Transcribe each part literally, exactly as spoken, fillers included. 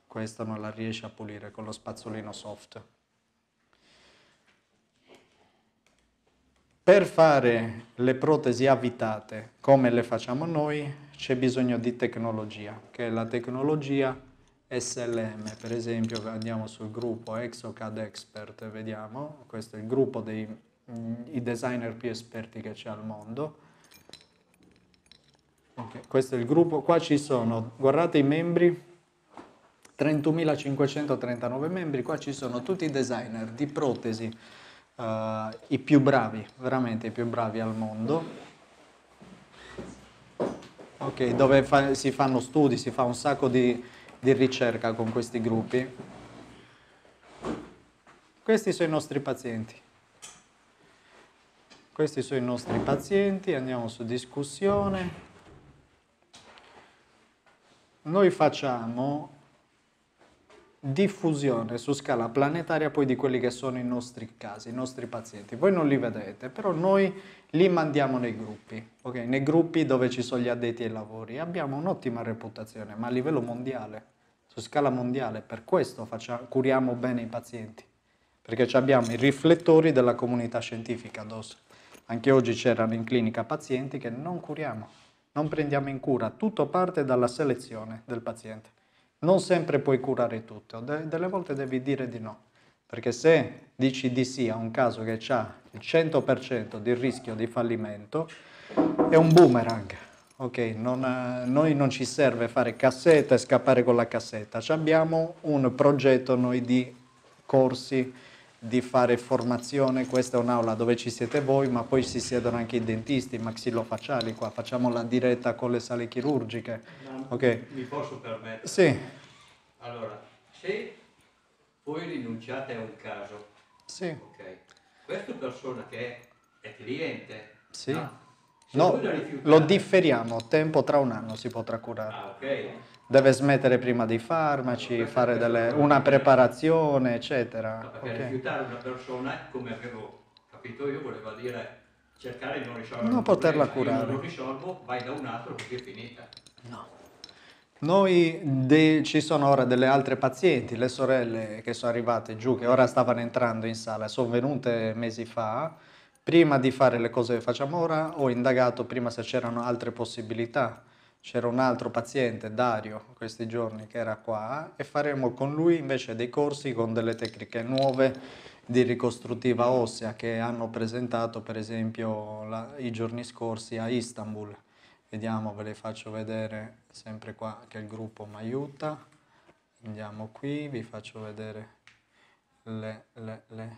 questo non la riesce a pulire con lo spazzolino soft. Per fare le protesi avvitate come le facciamo noi c'è bisogno di tecnologia, che è la tecnologia S L M. Per esempio andiamo sul gruppo Exocad Expert, vediamo, questo è il gruppo dei i designer più esperti che c'è al mondo. Okay, questo è il gruppo, qua ci sono, guardate i membri, trentunomilacinquecentotrentanove membri, qua ci sono tutti i designer di protesi, uh, i più bravi, veramente i più bravi al mondo, okay, dove fa, si fanno studi, si fa un sacco di, di ricerca con questi gruppi. Questi sono i nostri pazienti. Questi sono i nostri pazienti, andiamo su discussione. Noi facciamo diffusione su scala planetaria poi di quelli che sono i nostri casi, i nostri pazienti. Voi non li vedete, però noi li mandiamo nei gruppi, ok? Nei gruppi dove ci sono gli addetti ai lavori. Abbiamo un'ottima reputazione, ma a livello mondiale, su scala mondiale, per questo facciamo, curiamo bene i pazienti, perché abbiamo i riflettori della comunità scientifica addosso. Anche oggi c'erano in clinica pazienti che non curiamo, non prendiamo in cura, tutto parte dalla selezione del paziente. Non sempre puoi curare tutto, De delle volte devi dire di no, perché se dici di sì a un caso che ha il cento per cento di rischio di fallimento, è un boomerang, ok? Non, eh, noi non ci serve fare cassetta e scappare con la cassetta, abbiamo un progetto noi di corsi, di fare formazione, questa è un'aula dove ci siete voi, ma poi si siedono anche i dentisti, i maxillofacciali qua, facciamo la diretta con le sale chirurgiche. No, okay. Mi posso permettere? Sì. Allora, se voi rinunciate a un caso, sì. ok, questa persona che è cliente, sì. no, no lo differiamo, tempo tra un anno si potrà curare. Ah, ok. Deve smettere prima dei farmaci, fare delle, una preparazione, eccetera. No, perché okay. rifiutare una persona, come avevo capito io, voleva dire cercare di non risolvere non un poterla problema. curare. Io non lo risolvo, vai da un altro così è finita. No. Noi de, ci sono ora delle altre pazienti, le sorelle che sono arrivate giù, che ora stavano entrando in sala, sono venute mesi fa. Prima di fare le cose che facciamo ora, ho indagato prima se c'erano altre possibilità. C'era un altro paziente, Dario, questi giorni, che era qua, e faremo con lui invece dei corsi con delle tecniche nuove di ricostruttiva ossea che hanno presentato, per esempio, la, i giorni scorsi a Istanbul. Vediamo, ve le faccio vedere sempre qua che il gruppo mi aiuta. Andiamo qui, vi faccio vedere le... le, le.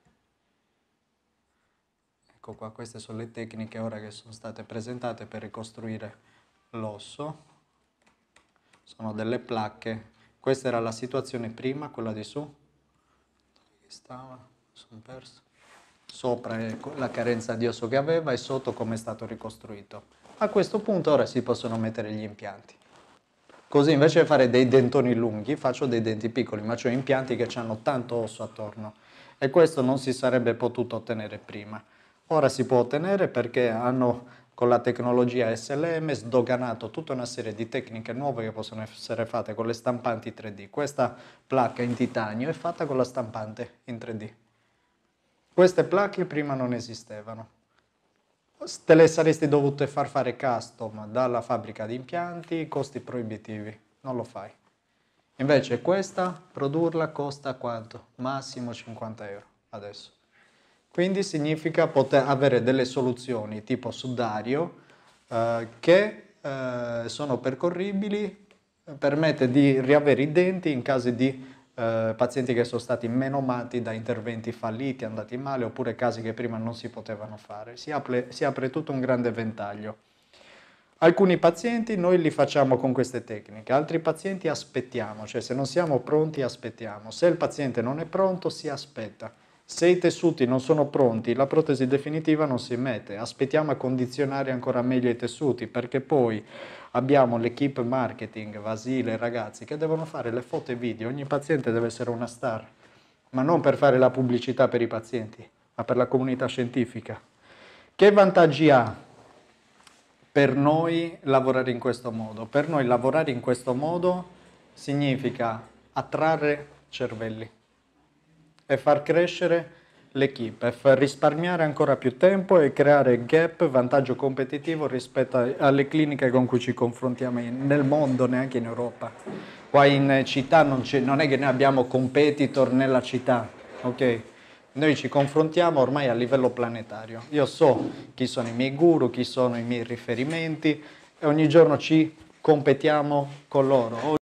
Ecco qua, queste sono le tecniche ora che sono state presentate per ricostruire l'osso. Sono delle placche. Questa era la situazione prima, quella di su. Dove stava? Sono perso. Sopra è la carenza di osso che aveva e sotto come è stato ricostruito. A questo punto ora si possono mettere gli impianti. Così invece di fare dei dentoni lunghi, faccio dei denti piccoli, ma ho impianti che hanno tanto osso attorno. E questo non si sarebbe potuto ottenere prima. Ora si può ottenere perché hanno, con la tecnologia S L M, sdoganato tutta una serie di tecniche nuove che possono essere fatte con le stampanti tre D. Questa placca in titanio è fatta con la stampante in tre D. Queste placche prima non esistevano. Te le saresti dovute far fare custom dalla fabbrica di impianti, costi proibitivi, non lo fai. Invece questa, produrla costa quanto? Massimo cinquanta euro adesso. Quindi significa poter avere delle soluzioni tipo sudario eh, che eh, sono percorribili, permette di riavere i denti in caso di eh, pazienti che sono stati menomati da interventi falliti, andati male, oppure casi che prima non si potevano fare. Si apre, si apre tutto un grande ventaglio. Alcuni pazienti noi li facciamo con queste tecniche, altri pazienti aspettiamo, cioè se non siamo pronti aspettiamo. Se il paziente non è pronto si aspetta. Se i tessuti non sono pronti, la protesi definitiva non si mette, aspettiamo a condizionare ancora meglio i tessuti, perché poi abbiamo l'equipe marketing, Vasile, ragazzi, che devono fare le foto e video, ogni paziente deve essere una star, ma non per fare la pubblicità per i pazienti, ma per la comunità scientifica. Che vantaggi ha per noi lavorare in questo modo? Per noi lavorare in questo modo significa attrarre cervelli e far crescere l'equipe, e far risparmiare ancora più tempo e creare gap, vantaggio competitivo rispetto a- alle cliniche con cui ci confrontiamo in- nel mondo, neanche in Europa. Qua in città non, c'è- non è che noi abbiamo competitor nella città, ok? Noi ci confrontiamo ormai a livello planetario. Io so chi sono i miei guru, chi sono i miei riferimenti e ogni giorno ci competiamo con loro.